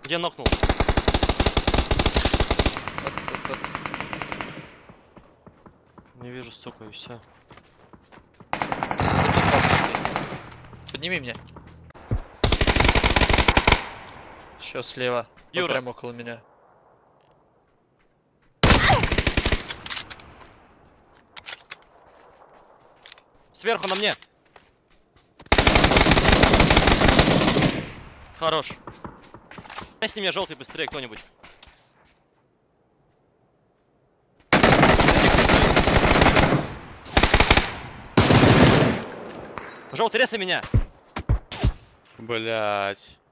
Где нокнул? Вот. Не вижу, сука, и все. Подними меня. Еще слева. Вот Юра. прямо около меня. Сверху на мне. Хорош. Сними меня желтый быстрее кто-нибудь. Желтый, резай меня. Блять.